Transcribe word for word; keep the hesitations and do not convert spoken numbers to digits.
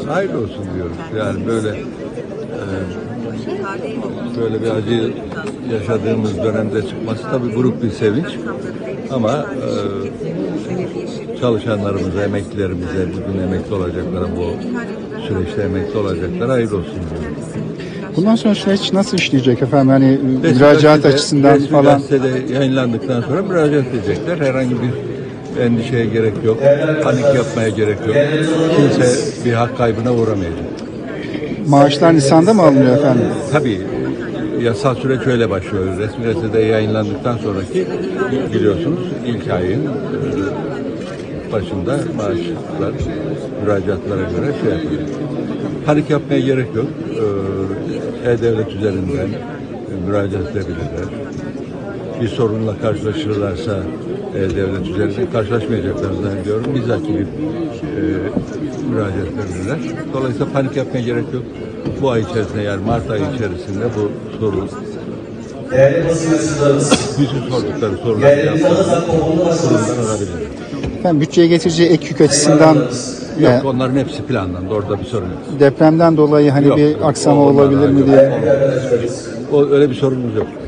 Hayırlı olsun diyoruz. Yani böyle e, böyle bir acı yaşadığımız dönemde çıkması tabii buruk bir sevinç. Ama e, çalışanlarımıza, emeklilerimize, bugün emekli olacaklara, bu süreçte emekli olacaklara hayırlı olsun diyoruz. Bundan sonra süreç nasıl işleyecek efendim? Hani Resmi müracaat gazetede, açısından resmi falan. gazetede yayınlandıktan sonra müracaat edecekler. Herhangi bir endişeye gerek yok. Panik yapmaya gerek yok. Kimse bir hak kaybına uğramayacak. Maaşlar Nisan'da mı alınıyor efendim? Tabii yasal süreç öyle başlıyor. Resmi gazetede yayınlandıktan sonraki biliyorsunuz ilk ayın başında maaşlar müracaatlara göre şey yapıyor. Panik yapmaya gerek yok. E-Devlet üzerinden müracaat edebilirler. Bir sorunla karşılaşırlarsa E-Devlet üzerinden karşılaşmayacaklarını zannediyorum. Bizzat bir e, müracaat edebilirler. Dolayısıyla panik yapmaya gerek yok. Bu ay içerisinde, yani Mart ayı içerisinde bu sorun bütün sordukları soruları yaptılar. Kurumdan alabilirler. Efendim bütçeye getireceği ek yük açısından Yok, e, onların hepsi planlandı. Orada bir sorun yok. depremden dolayı hani Yok, bir aksama o- olabilir mi diye. O öyle bir sorunumuz yok.